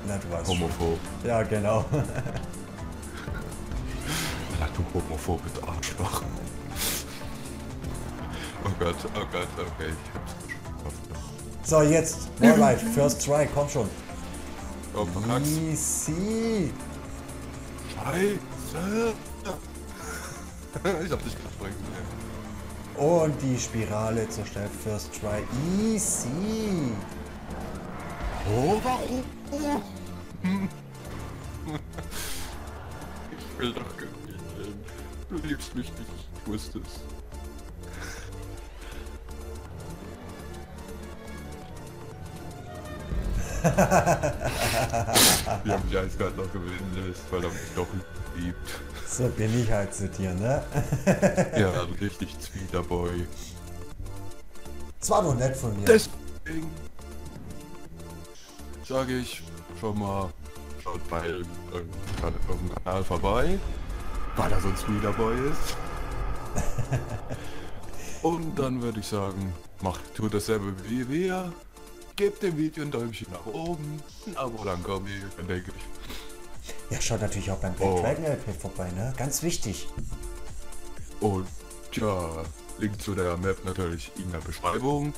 Na, du weißt Homophob. schon. Ja, genau. Ach, du homophobes Arschloch. Oh Gott, okay, ich hab's geschafft. So, jetzt. Alright, first try, komm schon. Oh, verkack's. Easy. Scheiße. Ich hab dich gesprengt. Und die Spirale zerstört, first try. Easy. Oh, warum? Ich will doch gewinnen. Du liebst mich nicht, ich wusste es. Die haben mich eiskalt noch gewinnen lässt, weil er mich doch liebt. So bin ich halt zu dir, ne? Ja, ein richtig sweeter Boy. Das war doch nett von mir. Deswegen sage ich schon mal, schaut bei auf dem Kanal vorbei, weil er so ein sweeter Boy ist. Und dann würde ich sagen, tut dasselbe wie wir. Gebt dem Video ein Däumchen nach oben, ein Abo, dann komm ich, dann denke ich. Ja, schaut natürlich auch beim Black Dragon LP vorbei, ne? Ganz wichtig. Und ja, Link zu der Map natürlich in der Beschreibung.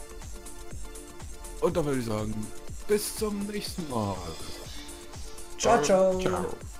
Und dann würde ich sagen, bis zum nächsten Mal. Ciao, ciao. Ciao.